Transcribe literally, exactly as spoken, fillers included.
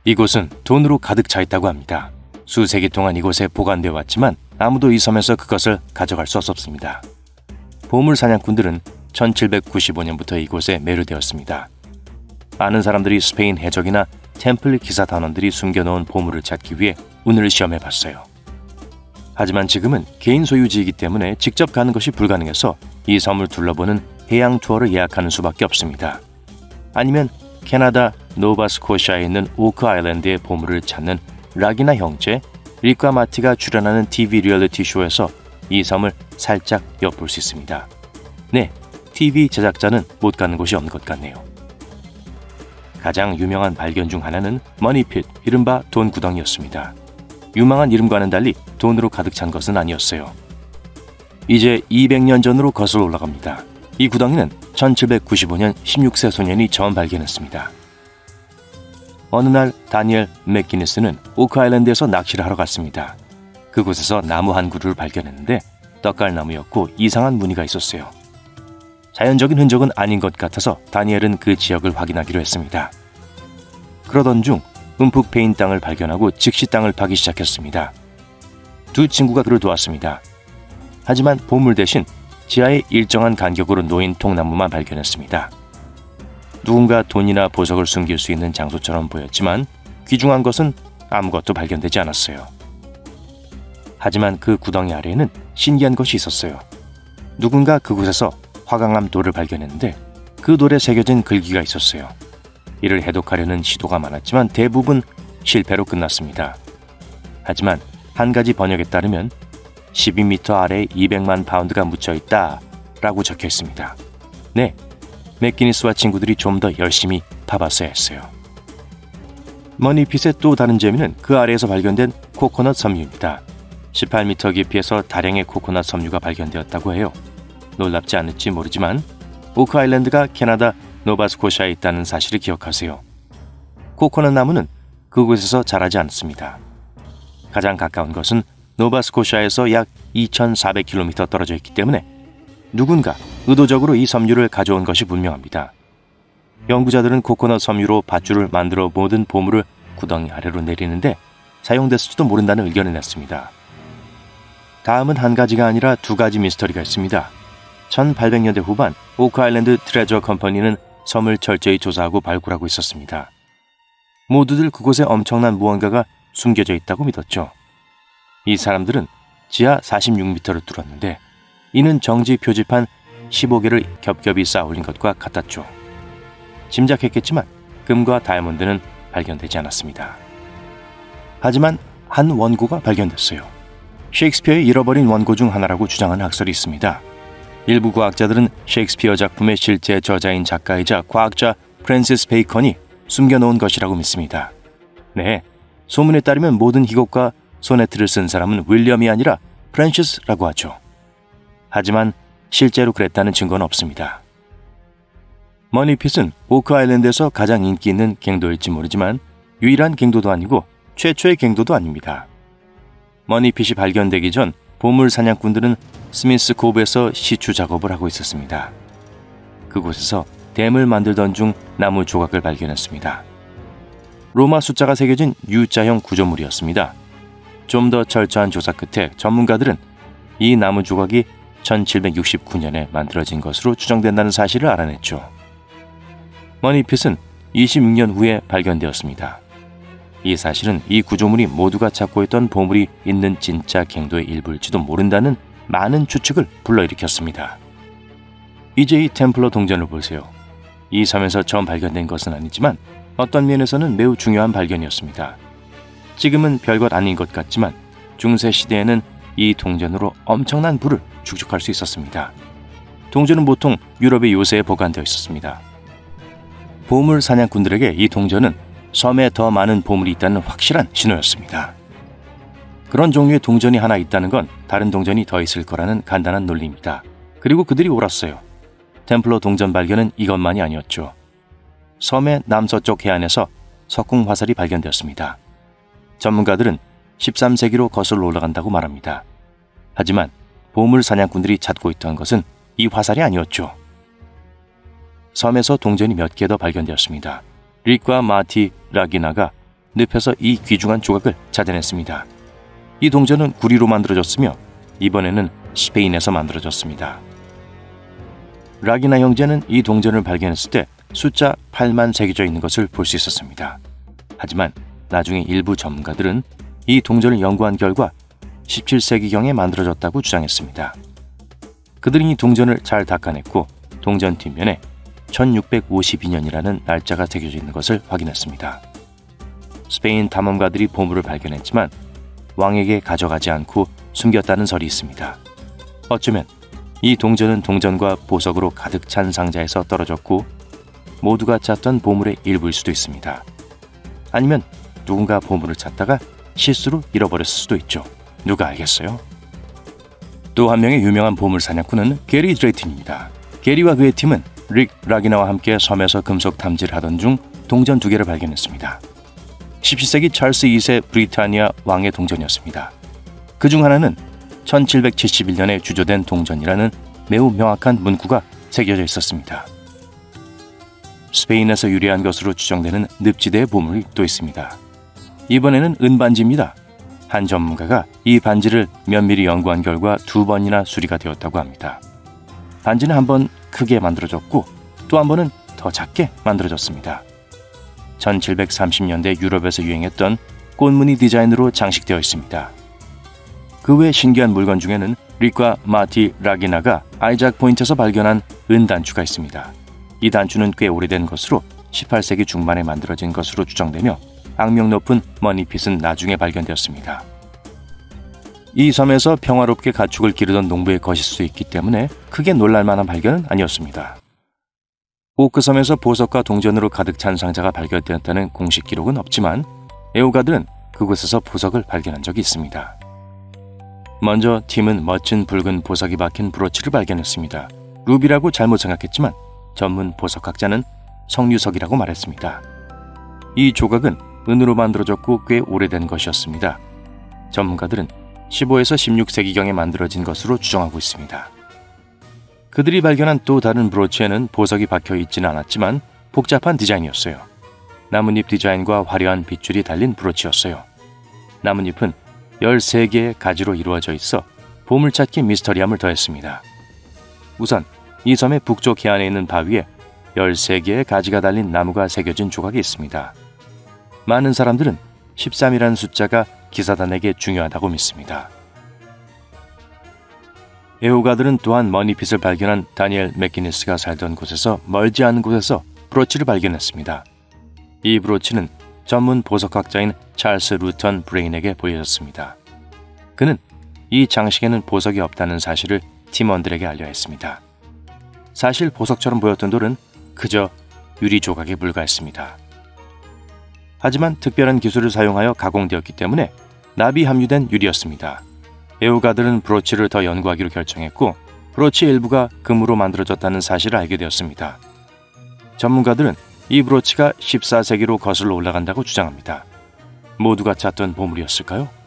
이곳은 돈으로 가득 차 있다고 합니다. 수세기 동안 이곳에 보관되어 왔지만 아무도 이 섬에서 그것을 가져갈 수 없었습니다. 보물 사냥꾼들은 천칠백구십오 년부터 이곳에 매료되었습니다. 많은 사람들이 스페인 해적이나 템플 기사 단원들이 숨겨놓은 보물을 찾기 위해 운을 시험해봤어요. 하지만 지금은 개인 소유지이기 때문에 직접 가는 것이 불가능해서 이 섬을 둘러보는 해양 투어를 예약하는 수밖에 없습니다. 아니면 캐나다 노바스코샤에 있는 오크 아일랜드의 보물을 찾는 라기나 형제, 릭과 마티가 출연하는 티비 리얼리티 쇼에서 이 섬을 살짝 엿볼 수 있습니다. 네, 티비 제작자는 못 가는 곳이 없는 것 같네요. 가장 유명한 발견 중 하나는 머니핏, 이른바 돈구덩이였습니다. 유망한 이름과는 달리 돈으로 가득 찬 것은 아니었어요. 이제 이백 년 전으로 거슬러 올라갑니다. 이 구덩이는 천칠백구십오 년 십육 세 소년이 처음 발견했습니다. 어느 날 다니엘 맥기니스는 오크 아일랜드에서 낚시를 하러 갔습니다. 그곳에서 나무 한 그루를 발견했는데 떡갈나무였고 이상한 무늬가 있었어요. 자연적인 흔적은 아닌 것 같아서 다니엘은 그 지역을 확인하기로 했습니다. 그러던 중 움푹 패인 땅을 발견하고 즉시 땅을 파기 시작했습니다. 두 친구가 그를 도왔습니다. 하지만 보물 대신 지하에 일정한 간격으로 놓인 통나무만 발견했습니다. 누군가 돈이나 보석을 숨길 수 있는 장소처럼 보였지만 귀중한 것은 아무것도 발견되지 않았어요. 하지만 그 구덩이 아래에는 신기한 것이 있었어요. 누군가 그곳에서 화강암 돌을 발견했는데 그 돌에 새겨진 글귀가 있었어요. 이를 해독하려는 시도가 많았지만 대부분 실패로 끝났습니다. 하지만 한 가지 번역에 따르면 십이 미터 아래에 이백만 파운드가 묻혀있다 라고 적혀 있습니다. 네, 맥기니스와 친구들이 좀 더 열심히 파봤어야 했어요. 머니핏의 또 다른 재미는 그 아래에서 발견된 코코넛 섬유입니다. 십팔 미터 깊이에서 다량의 코코넛 섬유가 발견되었다고 해요. 놀랍지 않을지 모르지만 오크 아일랜드가 캐나다 노바스코샤에 있다는 사실을 기억하세요. 코코넛 나무는 그곳에서 자라지 않습니다. 가장 가까운 것은 노바스코샤에서 약 이천사백 킬로미터 떨어져 있기 때문에 누군가 의도적으로 이 섬유를 가져온 것이 분명합니다. 연구자들은 코코넛 섬유로 밧줄을 만들어 모든 보물을 구덩이 아래로 내리는데 사용됐을지도 모른다는 의견을 냈습니다. 다음은 한 가지가 아니라 두 가지 미스터리가 있습니다. 천팔백 년대 후반 오크 아일랜드 트레저 컴퍼니는 섬을 철저히 조사하고 발굴하고 있었습니다. 모두들 그곳에 엄청난 무언가가 숨겨져 있다고 믿었죠. 이 사람들은 지하 사십육 미터를 뚫었는데 이는 정지 표지판 십오 개를 겹겹이 쌓아 올린 것과 같았죠. 짐작했겠지만 금과 다이아몬드는 발견되지 않았습니다. 하지만 한 원고가 발견됐어요. 셰익스피어의 잃어버린 원고 중 하나라고 주장하는 학설이 있습니다. 일부 과학자들은 셰익스피어 작품의 실제 저자인 작가이자 과학자 프랜시스 베이컨이 숨겨놓은 것이라고 믿습니다. 네, 소문에 따르면 모든 희곡과 소네트를 쓴 사람은 윌리엄이 아니라 프랜시스라고 하죠. 하지만 실제로 그랬다는 증거는 없습니다. 머니핏은 오크 아일랜드에서 가장 인기 있는 갱도일지 모르지만 유일한 갱도도 아니고 최초의 갱도도 아닙니다. 머니핏이 발견되기 전 보물 사냥꾼들은 스미스 코브에서 시추 작업을 하고 있었습니다. 그곳에서 댐을 만들던 중 나무 조각을 발견했습니다. 로마 숫자가 새겨진 U자형 구조물이었습니다. 좀 더 철저한 조사 끝에 전문가들은 이 나무 조각이 천칠백육십구 년에 만들어진 것으로 추정된다는 사실을 알아냈죠. 머니핏은 이십육 년 후에 발견되었습니다. 이 사실은 이 구조물이 모두가 찾고 있던 보물이 있는 진짜 갱도의 일부일지도 모른다는 많은 추측을 불러일으켰습니다. 이제 이 템플러 동전을 보세요. 이 섬에서 처음 발견된 것은 아니지만 어떤 면에서는 매우 중요한 발견이었습니다. 지금은 별것 아닌 것 같지만 중세 시대에는 이 동전으로 엄청난 부를 축적할 수 있었습니다. 동전은 보통 유럽의 요새에 보관되어 있었습니다. 보물 사냥꾼들에게 이 동전은 섬에 더 많은 보물이 있다는 확실한 신호였습니다. 그런 종류의 동전이 하나 있다는 건 다른 동전이 더 있을 거라는 간단한 논리입니다. 그리고 그들이 옳았어요. 템플러 동전 발견은 이것만이 아니었죠. 섬의 남서쪽 해안에서 석궁 화살이 발견되었습니다. 전문가들은 십삼 세기로 거슬러 올라간다고 말합니다. 하지만 보물 사냥꾼들이 찾고 있던 것은 이 화살이 아니었죠. 섬에서 동전이 몇 개 더 발견되었습니다. 릭과 마티 라기나가 늪에서 이 귀중한 조각을 찾아냈습니다. 이 동전은 구리로 만들어졌으며 이번에는 스페인에서 만들어졌습니다. 라기나 형제는 이 동전을 발견했을 때 숫자 팔만 새겨져 있는 것을 볼 수 있었습니다. 하지만 나중에 일부 전문가들은 이 동전을 연구한 결과 십칠 세기경에 만들어졌다고 주장했습니다. 그들은 이 동전을 잘 닦아냈고 동전 뒷면에 천육백오십이 년이라는 날짜가 새겨져 있는 것을 확인했습니다. 스페인 탐험가들이 보물을 발견했지만 왕에게 가져가지 않고 숨겼다는 설이 있습니다. 어쩌면 이 동전은 동전과 보석으로 가득 찬 상자에서 떨어졌고 모두가 찾던 보물의 일부일 수도 있습니다. 아니면 누군가 보물을 찾다가 실수로 잃어버렸을 수도 있죠. 누가 알겠어요? 또 한 명의 유명한 보물 사냥꾼은 게리 드레이튼입니다. 게리와 그의 팀은 릭 라기나와 함께 섬에서 금속 탐지를 하던 중 동전 두 개를 발견했습니다. 십칠 세기 찰스 이 세 브리타니아 왕의 동전이었습니다. 그중 하나는 천칠백칠십일 년에 주조된 동전이라는 매우 명확한 문구가 새겨져 있었습니다. 스페인에서 유래한 것으로 추정되는 늪지대의 보물이 또 있습니다. 이번에는 은반지입니다. 한 전문가가 이 반지를 면밀히 연구한 결과 두 번이나 수리가 되었다고 합니다. 반지는 한 번 크게 만들어졌고 또 한 번은 더 작게 만들어졌습니다. 천칠백삼십 년대 유럽에서 유행했던 꽃무늬 디자인으로 장식되어 있습니다. 그 외 신기한 물건 중에는 릭과 마티 라기나가 아이작 포인트에서 발견한 은단추가 있습니다. 이 단추는 꽤 오래된 것으로 십팔 세기 중반에 만들어진 것으로 추정되며 악명 높은 머니핏은 나중에 발견되었습니다. 이 섬에서 평화롭게 가축을 기르던 농부의 것일 수 있기 때문에 크게 놀랄만한 발견은 아니었습니다. 오크섬에서 보석과 동전으로 가득 찬 상자가 발견되었다는 공식 기록은 없지만 애호가들은 그곳에서 보석을 발견한 적이 있습니다. 먼저 팀은 멋진 붉은 보석이 박힌 브로치를 발견했습니다. 루비라고 잘못 생각했지만 전문 보석학자는 석류석이라고 말했습니다. 이 조각은 은으로 만들어졌고 꽤 오래된 것이었습니다. 전문가들은 십오에서 십육 세기경에 만들어진 것으로 추정하고 있습니다. 그들이 발견한 또 다른 브로치에는 보석이 박혀 있지는 않았지만 복잡한 디자인이었어요. 나뭇잎 디자인과 화려한 빗줄이 달린 브로치였어요. 나뭇잎은 열세 개의 가지로 이루어져 있어 보물찾기 미스터리함을 더했습니다. 우선 이 섬의 북쪽 해안에 있는 바위에 열세 개의 가지가 달린 나무가 새겨진 조각이 있습니다. 많은 사람들은 십삼이라는 숫자가 기사단에게 중요하다고 믿습니다. 애호가들은 또한 머니핏을 발견한 다니엘 맥기니스가 살던 곳에서 멀지 않은 곳에서 브로치를 발견했습니다. 이 브로치는 전문 보석학자인 찰스 루턴 브레인에게 보여졌습니다. 그는 이 장식에는 보석이 없다는 사실을 팀원들에게 알려 했습니다. 사실 보석처럼 보였던 돌은 그저 유리 조각에 불과했습니다. 하지만 특별한 기술을 사용하여 가공되었기 때문에 납이 함유된 유리였습니다. 애호가들은 브로치를 더 연구하기로 결정했고 브로치 일부가 금으로 만들어졌다는 사실을 알게 되었습니다. 전문가들은 이 브로치가 십사 세기로 거슬러 올라간다고 주장합니다. 모두가 찾던 보물이었을까요?